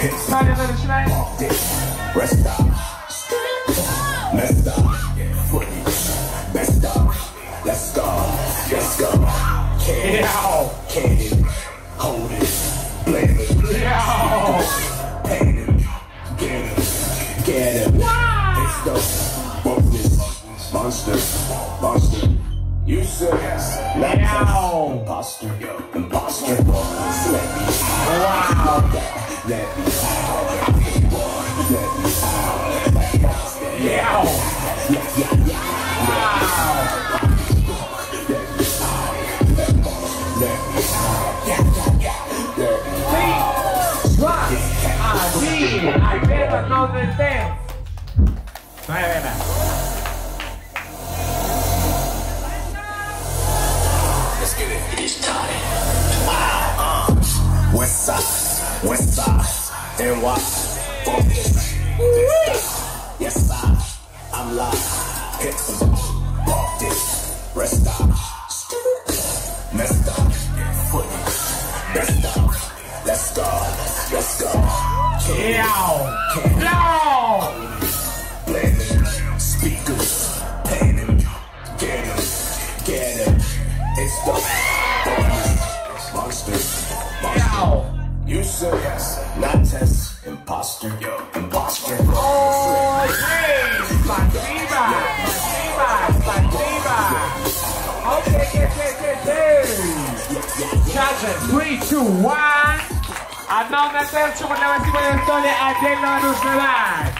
Саня, начинай. Rest up. Messed up. Footy. Messed up. Let's go. Let's go. Can't it. Hold it. Blame it. Pain it. Get it. Get it. It's the bonus. Monster. Monster. You said not imposter. Imposter. Let me out. Let me out. Let me out. Yeah. I better know the dance. Let's get it. It's time. West side, NY. Yes, I'm live. Hit them, walk this, rest up. Messed up, footy, messed up. Let's go, let's go. Blame it, speakers, pain him, get him. It's the monster. You said not test, imposter. Oh, hey, Spasiba. Okay. Judges, 3, 2, 1. Одно на терчу, мы для вас сегодня стали отдельного нужного.